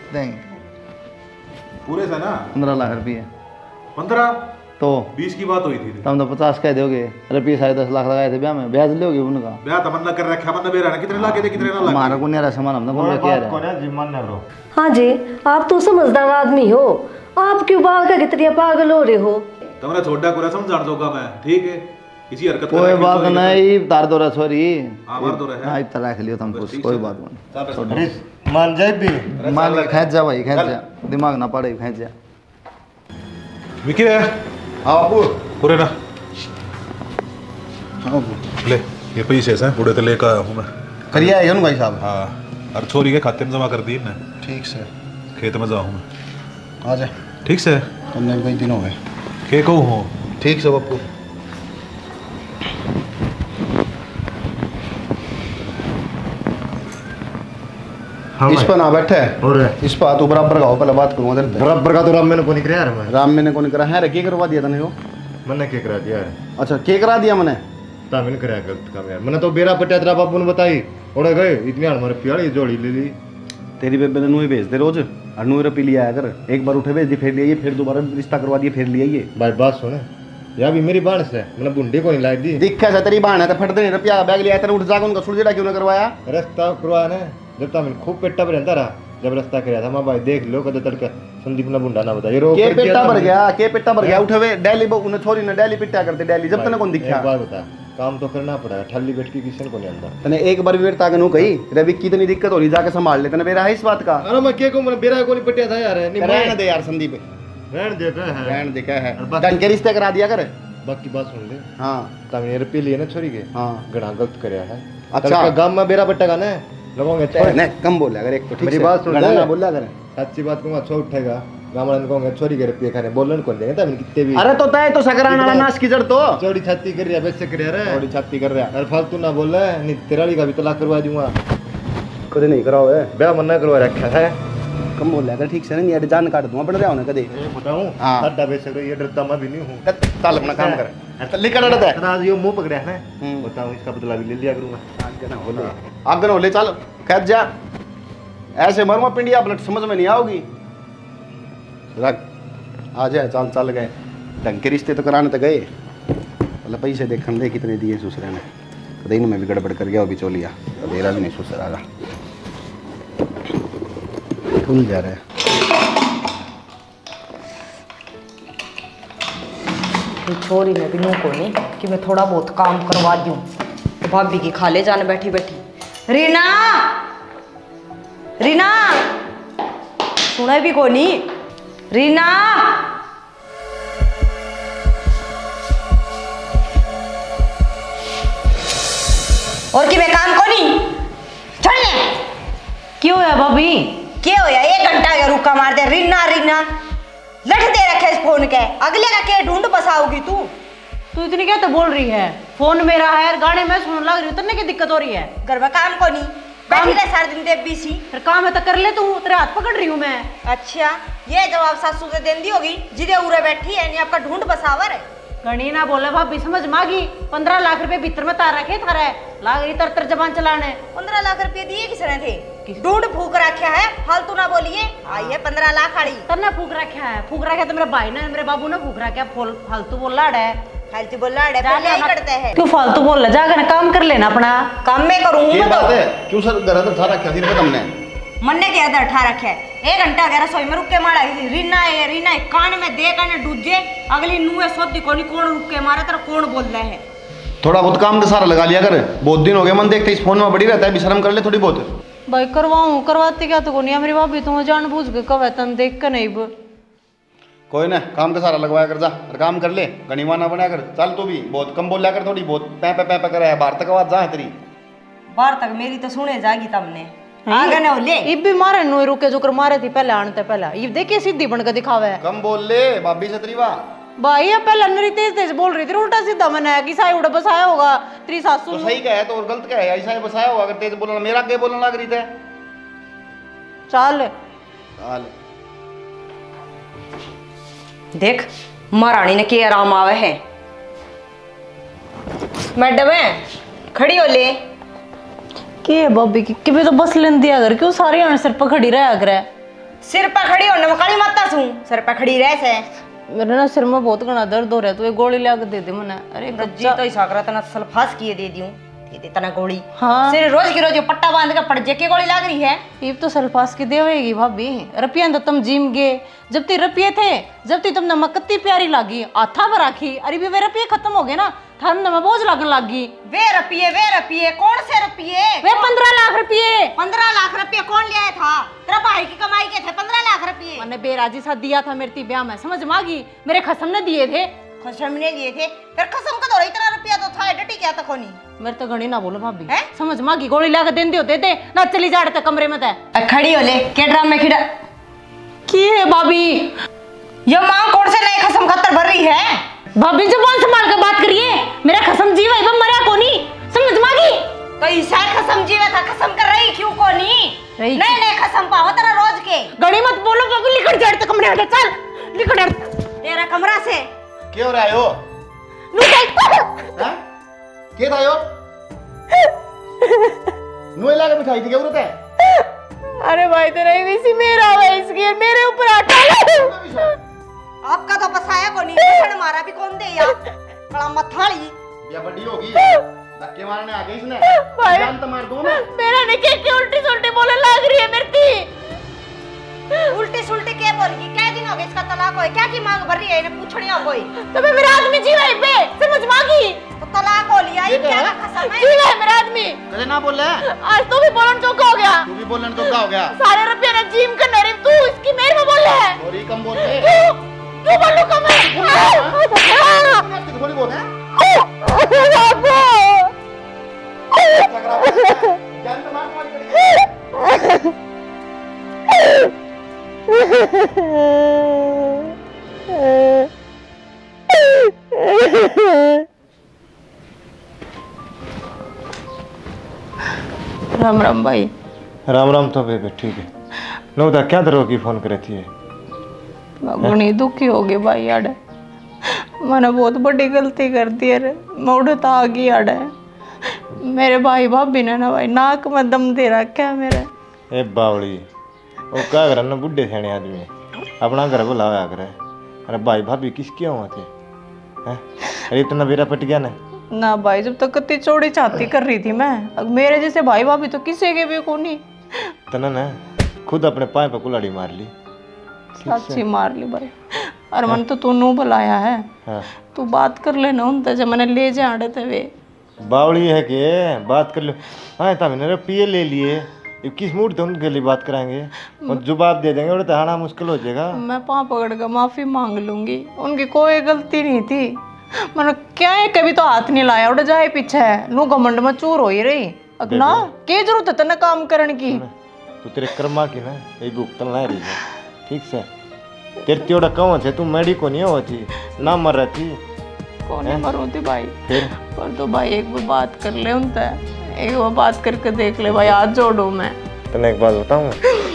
देंगे पूरे से ना पंद्रह लाख रुपये। पंद्रह तो बीस की बात हुई थी। तुम तो पचास कह दोगे, रुपये साढ़े दस लाख लगाए थे ब्याह में, ब्याज लोगे उनका। ब्याह तमन्ना कर रखा मन बेरा ना कितने लागे थे कितने ना लागे हमारा को नहीं सामान हमने कौन किया बात को है। ना जिम्मान ना ब्रो। हाँ जी, आप तो समझदार आदमी हो, आप क्यों बाल का कितनी पागल हो रहे हो? तुमने छोटा कुरा समझाण जोगा मैं, ठीक है इसी हरकत कोई बात नहीं, तार दो रहा सॉरी। हां मार दो रहा है। हां इतना रख लियो तुम कुछ, कोई बात नहीं। अरे मान जाए भी मान के खेच जा भाई, खेच जा, दिमाग ना पड़े, खेच जा। विकी रे हाँ बापू पूरे ना हाँ ले ये पैसे हैं पूरे तो लेकर आया हूं मैं। करिए आएगा ना भाई साहब। हाँ और छोरी के खाते में जमा कर दिए ना। ठीक से खेत में जाऊँ मैं। आ जाए ठीक से कन्या कई दिन हो गए। के कहूँ हो ठीक से बापू। हाँ इस पर ना बैठे और इस पर तू बराबर का हो, पहले बात करूँगा तेरे बराबर का तो राम मैंने को नहीं कराया यार मैं। राम मैंने कौन करा है रे, के करवा दिया तने हो? मैंने क्या करा दिया यार? अच्छा के करा दिया मैंने? ता मैंने कराया गलत काम यार। मैंने तो बेरा पटिया तेरा बापू ने बताई उड़े गए इतनी हमारे प्यारी जोड़ी ले ली। तेरी बेबे ने नूही भेज दे रोज और नूही रुपये लिया आया कर, एक बार उठे भेज दी फिर लिए फिर दोबारा रिश्ता करवा दिया फिर लिए ये। भाई बात सुने यार, भी मेरी बाण से मैंने बुंडी को नहीं लाई दी। दिखा से तेरी बहन है तो फट दे रुपया बैग लिया तेरे, उठ जाकर उनका सुलझेड़ा क्यों ना करवाया? रास्ता करवाया ना जब तक मैंने खूब पेटा पर रहता रहा, जब रास्ता कराया था मैं भाई देख लो कदे तड़का संदीप ने बुंडा ना बताया रो के पेटा भर गया, के पेटा भर गया, उठे हुए डेली उन्हें छोरी ने डेली पिटा करते डेली, जब तने कौन दिखा? एक बार बता, काम तो करना पड़ा, ठल्ली बैठ के किसी को नहीं आंदा। तने एक बार भी ताकन हो कही रवि की इतनी दिक्कत हो रही जाके संभाल ले, तने मेरा है इस बात का? अरे मैं के को मैंने बेरा को नहीं पटिया था यार। नहीं रहने दे यार संदीप, रहन दे है रहने दे क्या है, और बाकी- ढंग के रिश्ते करा दिया कर। बाकी बात सुन ले, हाँ ता मेरे रुपये लिए ना छोरी के, हाँ गड़ा गलत करया है। अच्छा। अच्छा गांव में बेरा पट्टा का ना लोगों के नहीं कम बोला अगर एक तो ठीक मेरी से, बात सुन गड़ा ले। ना बोला कर। सच्ची बात कहूंगा अच्छा उठेगा गांव वाले कहूंगा छोरी के रुपये खाने बोलन कौन देंगे तब कितने भी। अरे तो तय तो सकराना वाला नाश की जड़ तो चौड़ी छाती कर रहा वैसे कर रहा थोड़ी है। छाती कर रहा अरे फालतू ना बोल रहा है, नहीं तेराली का भी तलाक करवा दूंगा। कदे नहीं कराओ है, ब्याह मना करवा रखा है। कम बोला कर ठीक से नहीं यार, जान काट दूंगा पड़ रहा हूं कदे। ये बताऊं हाँ। साडा बेच ये डरता मैं भी नहीं हूं। चल अपना काम कर, चल निकल रहा है। आज ये मुंह पकड़ा है ना, हम्म। बताऊं इसका बदला भी ले लिया करूंगा। आगे ना होले, आगे ना होले, चल खेत जा, ऐसे मरमा पिंडिया ब्लड समझ में नहीं आओगी। रख आ जाए, चल चल गए, ढंग के रिश्ते तो कराने तो गए, मतलब पैसे देखने दे कितने दिए दूसरे ने, तो दिन में भी गड़बड़ कर गया, वो भी चोलिया मेरा भी नहीं सुसरागा, खुल जा रहा है। छोरी ने भी नू को नहीं कि मैं थोड़ा बहुत काम करवा दूं, तो भाभी की खाले जाने बैठी बैठी रीना रीना सुना भी को नहीं रीना। और कि मैं काम को नहीं छोड़ने क्यों है भाभी? क्या हो या एक घंटा या रुका मार दे रीना रीना लठ दे रखे इस फोन के, अगले का क्या ढूंढ बसाओगी तू? तू इतनी क्या तो बोल रही है? फोन मेरा है, गाने में सुन लग रही, उतरने की दिक्कत हो रही है। घर में काम को नहीं बैठी रहे सारे दिन देव बीसी। फिर काम है तो कर ले, तू तेरे हाथ पकड़ रही हूँ मैं। अच्छा ये जवाब सासू से देंदी होगी जिदे उरे बैठी है, नहीं आपका ढूंढ बसावर है। गणी ना बोले भाभी, समझ मांगी पंद्रह लाख रुपए भीतर में तार रखे थारा है, लाग रही तर तर जबान चलाने। पंद्रह लाख रुपए दिए किसने थे? ढूंढ फूक रखा है, फालतू ना बोलिए। आई है पंद्रह लाख आड़ी तन्ने फूक रखा है, फूक रखा है तो मेरे भाई ने मेरे बाबू ने फूक रखा है, फोल फालतू बोल रहा है। फालतू बोल रहा है, पहले ही करते हैं। क्यों फालतू बोल रहा? जाकर काम कर लेना अपना। काम में करूँ ये मैं बात तो है, क्यों सर घर तो थारा क्या दिन तुमने मन ने क्या दर ठा रखे है। एक घंटा गया रसोई में रुक के मारा रीना है रीना है, कान में दे कान डूजे अगली नुए सोदी कोनी कौन रुक के मारा तेरा कौन बोल रहा है। थोड़ा बहुत काम का सारा लगा लिया कर, बहुत दिन हो गए मन देखते इस फोन में बड़ी रहता है, भी शर्म कर ले थोड़ी बहुत। भाई करवाऊं करवाती क्या तो को नहीं, मेरी भाभी तुम जान बूझ के कवे तन देख के नहीं ब कोई ना काम का सारा लगवाया कर, जा और काम कर ले, गणिमा ना बनाया कर। चल तू भी बहुत कम बोलिया कर, थोड़ी बहुत पै पै पै पै कर बाहर तक आवाज जा है तेरी। बार तक मेरी तो सुने जागी तमने आगे न हो ले। इब भी मारे नो रुके जो कर मारे थी पहले आने पहले, ये देखिए सीधी बन के दिखावे है। कम बोल ले भाभी से तेरी वाह। भाई ये पहले नरी तेज तेज बोल रही थी, उल्टा सीधा मैंने कि साई उड़ा बसाया होगा तेरी सासू तो ने। सही क्या है तो और गलत क्या है, ऐसा ही बसाया होगा, अगर तेज बोलना मेरा क्या बोलने लग रही थे। चल चल देख महारानी ने के आराम आवे है। मैडम है खड़ी हो ले। के बॉबी की कि भी तो बस लेन दिया कर, क्यों सारी आने सिर पर खड़ी रहा करे? सिर पे खड़ी होने में काली माता सू सिर पे खड़ी रह से मेरे ना सिर में बहुत घना दर्द हो रहा है, तो ये गोली ला के दे दे मने। अरे रज्जी तो इसाकरा तना सल्फास किए दे दियो दे दे तना गोली। हाँ सिर रोज की रोज पट्टा बांध के पड़ जे के गोली लाग रही है। ये तो सल्फास की दे होएगी भाभी। रुपया तो तुम जिम गए जब ती रुपये थे, जब ती तुमने मकत्ती प्यारी लागी आथा पर राखी। अरे भी वे रुपये खत्म हो गए ना, थान में बोझ लगन लागी। वे रुपये वे रुपये कौन से रुपये? वे पंद्रह लाख रुपये। पंद्रह लाख रुपये कौन ले आया था? तेरा भाई की कमाई के थे पंद्रह लाख रुपये। मैंने बेराजी सा दिया था मेरे ब्याह में, समझ मागी मेरे खसम ने दिए थे। खसम ने लिए थे? फिर खसम का तो इतना रुपया तो था, डटी क्या था कोनी? मेरे तो घड़ी ना बोलो भाभी, समझ मागी गोली ला के देन दियो दे दे ना, चली जा रहे कमरे में। ते खड़ी हो ले के ड्राम में खिड़ा की है भाभी? ये मां कौन से नए खसम खतर भर रही है? भाभी जुबान संभाल के बात करिए, मेरा खसम जीवा है मरा कोनी, समझ मागी। तो ईसा खसम जीवा था, खसम कर रही क्यों कोनी? नए नए खसम पाओ तेरा रोज के। घड़ी मत बोलो भाभी, निकल जा रहे कमरे में, चल निकल जा तेरा कमरा से। क्यों रहा हो? के था यो? नुए लाके बिठाई थी क्या जरूरत है? अरे भाई तेरा इसी मेरा है, इसकी मेरे ऊपर आटा आपका तो बसाया को नहीं, बसन मारा भी कौन दे यार? बड़ा मथाली या बड़ी होगी धक्के मारने आ गई इसने। भाई जान तो मार दूं मैं। मेरा ने के के उल्टी सुल्टी बोले लाग रही है मेरी थी। उल्टी सुल्टी क्या बोलेगी? क्या दिन हो गए इसका तलाक होए? क्या की मांग भर रही है? इन्हें पूछनी हो कोई? तो मैं मेरा आदमी जीवा है बे, समझ मागी। तो तलाक हो लिया, ये क्या खसम है? जीवा है मेरा आदमी। कदे ना बोल ले। आज तू भी बोलन चौका हो गया। तू भी बोलन चौका हो गया। सारे रुपये ने जिम करने रही तू, इसकी मेरे में बोल ले। और ये कम बोल ले। क्यों क्यों बोलूं कम है? थोड़ी बहुत है। जान तो मार मार करेगी। राम राम भाई। राम राम। तो बेबे ठीक है। नो तो क्या तरह की फोन करे थी? घनी दुखी हो गई भाई यार, मैंने बहुत बड़ी गलती कर दी है। मैं उड़ता आ गई यार, मेरे भाई भाभी ने ना भाई नाक में दम दे रखा है मेरे। ए बावली वो क्या कर ना, बुढ़े सियाने आदमी अपना घर बुलाया करे। अरे भाई भाभी किसके हुआ थे? हैं? अरे इतना बेरा पट गया ना। ना भाई जब तक कत्ती चौड़ी छाती कर रही थी मैं, अब मेरे जैसे भाई भाभी तो किसी के भी को नहीं। तना ना खुद अपने पाए पे कुल्हाड़ी मार ली। साची मार ली भाई। अरे मन तो तू नू बुलाया है। हाँ। तू बात कर लेना उनसे जब मैंने ले जाड़े थे वे। बावली है कि बात कर लो। हाँ था मैंने पिए ले लिए, किस मूड थे उनके लिए बात कराएंगे और जवाब दे देंगे, तो आना मुश्किल हो जाएगा। मैं पाँव पकड़ कर माफी मांग लूंगी, उनकी कोई गलती नहीं थी। मैंने क्या है कभी तो हाथ नहीं लाया, उड़ जाए पीछे नू घमंड में चूर हो ही रही। अब ना क्या जरूरत है तेने काम करने की? तो तेरे कर्मा की ना ये भुगतन ला रही है, ठीक से। तेरे त्योड़ा कौन थे? तू मेडी को नहीं होती ना मर रही थी। कौन मरो थी भाई? फिर पर तो भाई एक बार बात कर ले उनसे, एक बार बात करके देख ले भाई, हाथ जोड़ो। मैं तने एक बात बताऊँ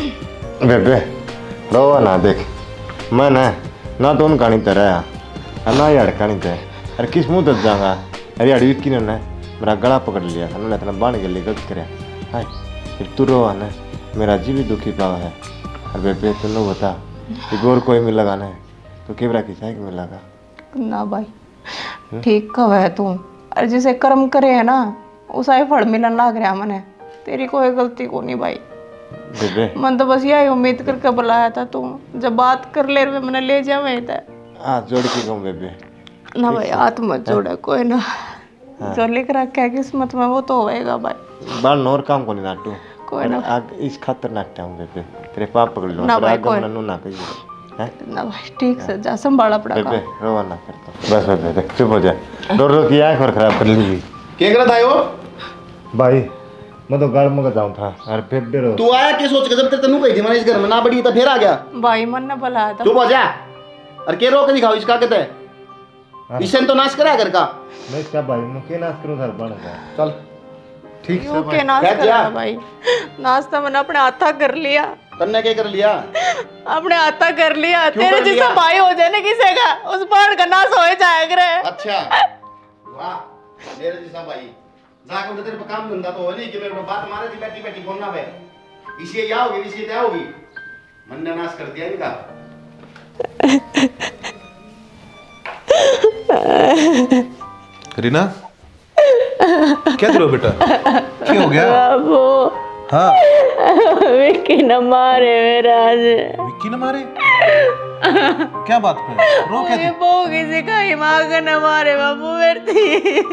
बेबे, रो ना देख, मैं ना ना तो उनका नहीं तरह ना ये अड़का नहीं थे। अरे किस मुँह तक जाऊँगा? अरे अड़वी की ने मेरा गला पकड़ लिया, उन्होंने इतना बांध के लिए गलत कराया। हाय फिर तू रो ना, मेरा जी भी दुखी पावा है। अरे बेबे तुम बता कि गोर कोई मिलेगा ना तो केवरा किसा है कि मिलेगा ना भाई? ठीक कह है तू। अरे जिसे कर्म करे है ना उसा ही फल मिलन लाग रहा मने। तेरी कोई गलती को नहीं भाई। बेबे मन तो बस यही उम्मीद करके बुलाया था तू, जब बात कर ले रहे मैंने ले जावे था। हाथ जोड़ के कहूँ बेबे ना भाई, हाथ मत जोड़ा कोई ना। जो लिख रखा है किस्मत में वो तो होएगा भाई। बाल नौर काम को नहीं नाटू कोई ना। आग इस खातर नाटता हूँ बेबे, तेरे पाप पकड़ लो ना भाई कोई ना ना कहिए ना भाई, ठीक से जा संभाल अपना बेबे, काम। रोवा ना करता बस बस देख चुप हो जा, रो रो की आँख और खराब कर ली। क्या कर रहा था वो? भाई मैं तो गाड़ में जाऊँ था। अरे बेबे रो। तू आया क्या सोच के? जब तेरे तनु गई थी मैंने इस घर में ना बड़ी तो फिर आ गया। भाई मन ने बुलाया था। चुप हो जा। अरे के रो के दिखाओ इसका कहते हैं इसे तो नाश करा घर का। मैं इसका भाई मुझे नाश करूँ घर बन गया। चल ठीक क्यों के नाश कर रहा भाई? नाश्ता मैंने अपने हाथा कर लिया। तन्ने क्या कर लिया? अपने हाथा कर लिया। क्यों तेरे कर जैसा लिया? भाई हो जाए ना किसी का, उस बाढ़ का नाश हो जाएगा। अच्छा वाह, मेरे जैसा भाई जाकर उधर तेरे पे काम धंधा तो हो नहीं कि मेरे को बात मारे थी बैठी बैठी बोलना बे इसी आओगी इसी ते आओगी हमने नाश कर दिया इनका। रीना क्या करो बेटा, क्या हो गया? बाबू हाँ विक्की न मारे मेरा आज। विक्की ने मारे? क्या बात पे रो क्या थी? बहू की सिखाई माँ का न मारे बाबू मेरी थी।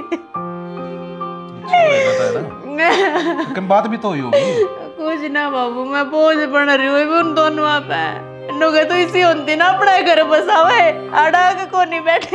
लेकिन बात भी तो हुई होगी। कुछ ना बाबू, मैं बोझ बन रही हूँ उन दोनों पे। नुगे तो इसी होती ना अपना घर बसावे, आड़ा के को नहीं बैठे।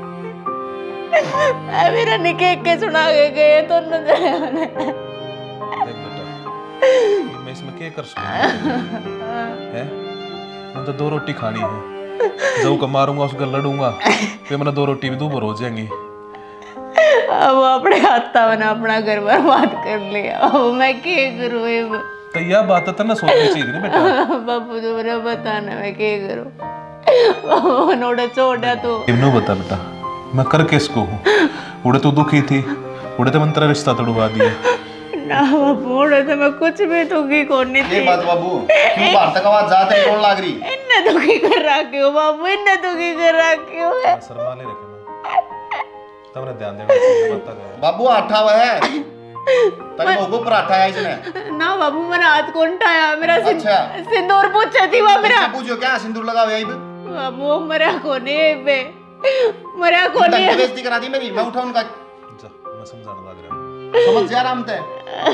मेरा निके के सुना के गए तो न देख बेटा, मैं इसमें क्या कर सकता हूँ? हैं? मैं तो दो रोटी खानी है, जो को मारूंगा उसको लड़ूंगा, फिर मैंने दो रोटी भी दो भर हो जाएंगी। अब अपने हाथा बना अपना घर बर्बाद कर लिया, अब मैं क्या करूँ? तो यह बात तो ना सोचनी चाहिए ना बेटा। बाबू तो मेरा बताना मैं क्या करूँ? बाबू नोड़ा छोड़ा तो इन्हों बता बेटा, मैं कर किसको हूँ? उड़े तो दुखी थी, उड़े तो मंत्रा रिश्ता तोड़वा दिया ना बाबू, उड़े तो मैं कुछ भी दुखी कौन नहीं ये थी। बात बाबू क्यों बाहर तक आवाज जाते हैं कौन लाग रही? इन्ने दुखी कर रखे हो बाबू, इन्ने दुखी कर रखे हो। शर्मा ले रखे मैं तुमने ध्यान देना चाहिए बता गया। बाबू आठा हुआ है तक को पराठा है इसने। ना बाबू मैंने हाथ कौन उठाया, मेरा सिं- अच्छा। सिंदूर पूछा थी वो मेरा। इससे पूछो क्या सिंदूर लगा हुआ है इब? बाबू मरा कोने बे, मरा कोने। तंग बेइज्जती करा दी मेरी, मैं उठा उनका जा मैं समझाने लग रहा हूँ। समझ जा राम ते।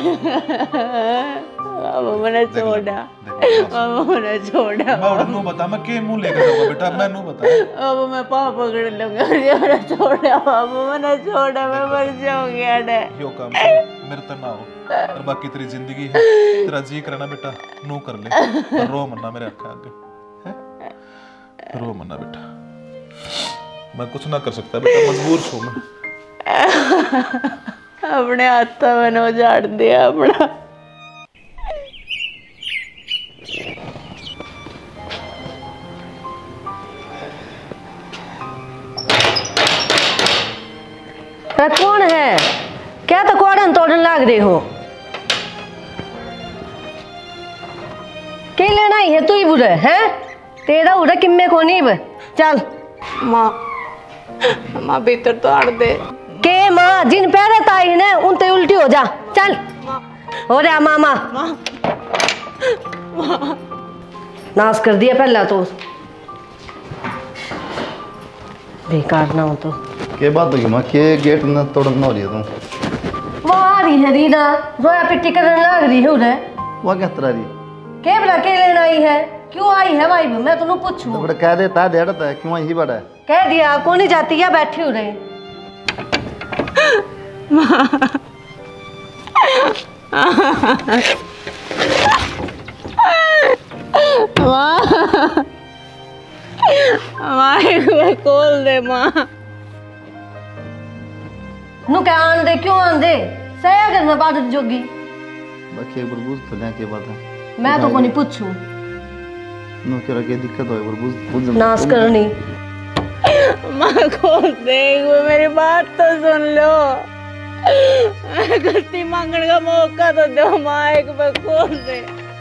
बाबू मैंने छोड़ा, बाबू मैंने छोड़ा। मैं उड़े नु बता, मैं के मुंह लेके जाऊंगा बेटा, मैं नु बता। बाबू मैं पाँव पकड़ लूंगा, मेरा छोड़ा बाबू, मैंने छोड़ा, मैं मर जाऊंगी अड़े। यो काम से मेरे तो ना हो, और बाकी तेरी जिंदगी है, तेरा जी करना बेटा नु कर ले, पर रो मरना मेरे आंखें आगे, हैं? रो मरना बेटा, मैं कुछ ना कर सकता बेटा, मजबूर छू मैं। अपने हाथों में नो झाड़ दिया अपना। कौन है? क्या तो कोड़न तोड़न लाग रही हो? के लेना ही है तू ही बुरे हैं? तेरा उड़ा किम्मे को नहीं बे। चल माँ, माँ भीतर तो आड़ दे। के माँ जिन पैरे ताई ने उन ते उल्टी हो जा। चल हो रहा मामा नाश कर दिया पहला तो, बेकार ना हो तो। के बात होगी माँ, के गेट न तोड़न ना हो रही है तुम? वो आ रही है रीना, रोया पिट्टी करने लग रही है उधर। वह क्या तरह रही? के बड़ा के लेना आई है? क्यों आई है भाई? मैं तुम पूछूं। तो बड़ा कह देता है डेढ़ता है क्यों ही बड़ा है? कह दिया कौन नहीं जाती है, बैठी हो रही। माँ एक बार खोल दे माँ। नु क्या आन दे, क्यों आन दे? सया कर मैं बात जोगी। बाकी एक बार बुझ तो ले के बात है। मैं तो कोनी पूछूं। नो क्या के दिक्कत हो, एक बार बुझ बुझ नाश करनी। माँ खोल दे, एक बार मेरी बात तो सुन लो। गलती मांगने का मौका तो दो माँ, एक बार खोल दे।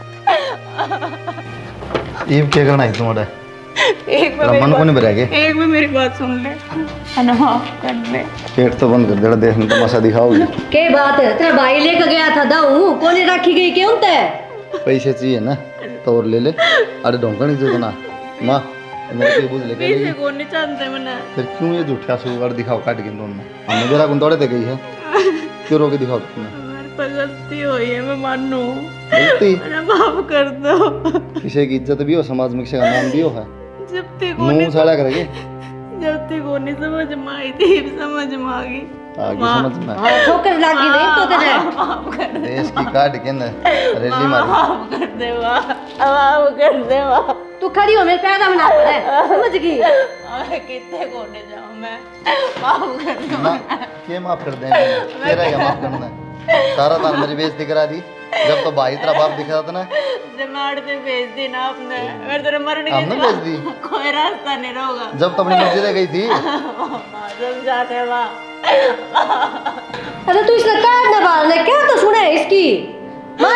ये क्या करना है तुम्हारा? एक बार मेरी मन को नहीं भरेगे? बात- एक बार मेरी बात सुन ले, है माफ कर दे। पेट तो बंद कर देना, देखने तमाशा दिखाओगी। के बात है? तेरा भाई लेके गया था दाऊ, कोनी रखी गई क्यों ते? पैसे चाहिए ना तो और ले ले। अरे ढोंका नहीं दो ना माँ, मेरे को बुझ ले पैसे के को नहीं चाहते मैंने। फिर क्यों ये झूठा सुअर दिखाओ काट के दोनों? हमने मेरा कौन तोड़े दे गई है, क्यों रोके दिखाओ तुमने? मेरे पर गलती हुई है, मैं मानू। गलती? मेरा माफ कर दो। किसी की इज्जत भी हो, समाज में किसी का नाम भी हो है, जब तक को मुंह नहीं साड़ा करेगी। जब तक को नहीं समझ में आई थी, समझ में आ गई। आगे समझ में हाँ ठोकर लगी नहीं तो तेरे। माफ कर दे, देश की काट के न रैली मारी। माफ कर दे माँ, माफ कर दे माँ। तू खड़ी हो मेरे पैर में ना पड़े, समझ गई? अरे कितने कोने जाऊँ मैं, माफ कर दो। माँ के माफ कर देंगे, तेरा क्या माफ करना है? सारा तार मेरी बेइज्जती करा दी, जब तो भाई तेरा बाप दिख रहा था ना। जमाड़ पे भेज दी ना आपने, मेरे तेरे मरने हमने भेज दी? कोई रास्ता नहीं रहेगा। जब तो अपनी मर्जी रह गई थी। समझाते माँ। अरे तू इसने काट ना बाल ने, क्या तो सुने इसकी? मार इसके धक्के।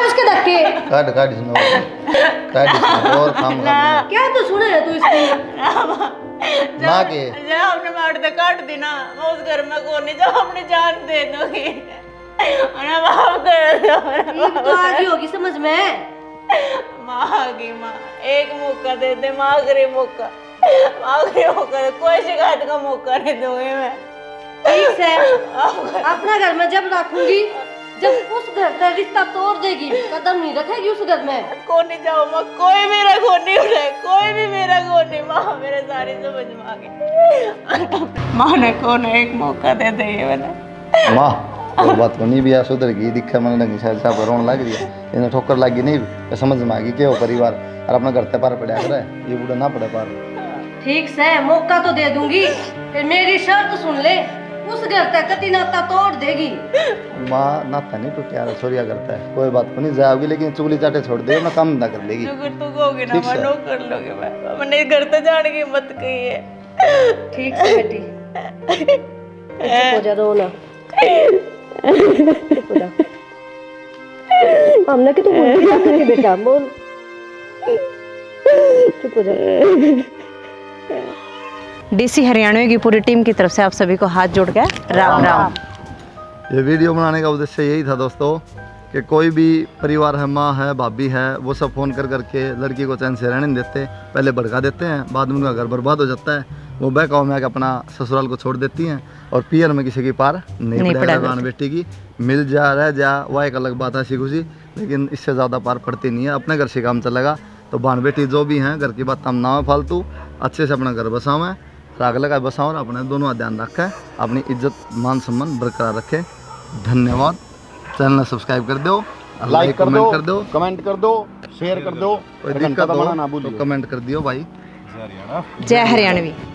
के काट काट सुनो काट सुनो और काम कर क्या तो सुने है तू इसकी ना के जब आपने मार दे काट दी ना मैं उस घर में कौन नहीं जब अपनी जान दे दूंगी अरे माफ कर दो एक तो आ गई होगी समझ में। माँ आ गई माँ एक मौका दे दे माँ आखिरी मौका आखिरी मौका दे कोई शिकायत का मौका नहीं दूंगी मैं। ठीक है अपना घर में जब रखूंगी जब उस घर का रिश्ता तोड़ देगी कदम नहीं रखेगी उस घर में। कौन नहीं जाओ माँ कोई मेरा कौन नहीं उठे कोई भी मेरा कौन नहीं माँ मेरे सारी समझ में आ गई। माँ ने कौन एक मौका दे दे ये मैंने माँ कोई बात को नहीं भी सुधर गई दिखा मन लगी शायद साहब रोन लग रही है इन्हें ठोकर लगी नहीं तो समझ में आ गई क्या हो परिवार और अपना घर ते पार पड़ा करे ये बूढ़ा ना पड़े पार। ठीक से मौका तो दे दूंगी फिर मेरी शर्त सुन ले उस घर तक कति नाता तोड़ देगी। माँ नाता नहीं टूट यार छोरिया करता है कोई बात को नहीं जाओगी लेकिन चुगली चाटे छोड़ दे अपना काम ना कर लेगी। तू कहोगे ना मनो कर लोगे मैं मैंने घर तो जाने की मत कही है। ठीक से बेटी चुप हो जा रोना चुप हो जा हमने कि तू बोल के बेटा बोल चुप हो जा। डीसी हरियाणा की पूरी टीम की तरफ से आप सभी को हाथ जोड़ के राम राम। ये वीडियो बनाने का उद्देश्य यही था दोस्तों कि कोई भी परिवार है माँ है भाभी है वो सब फ़ोन कर करके लड़की को चैन से रहने नहीं देते पहले भड़का देते हैं बाद में उनका घर बर्बाद हो जाता है वो बहकाव में आके अपना ससुराल को छोड़ देती हैं और पियर में किसी की पार नहीं, नहीं पड़ेगा बहन बेटी की मिल जा रह जा वह एक अलग बात है हंसी खुशी लेकिन इससे ज़्यादा पार पड़ती नहीं है। अपने घर से काम चलेगा तो बहन बेटी जो भी हैं घर की बात हम ना फालतू अच्छे से अपना घर बसावें राग लगा बसाओ और अपने दोनों का ध्यान रखें अपनी इज्जत मान सम्मान बरकरार रखें। धन्यवाद। चैनल सब्सक्राइब कर दो लाइक कर दो कर दो कमेंट कर दो शेयर कर दो कोई दिक्कत हो तो कमेंट कर दियो भाई। जय हरियाणवी।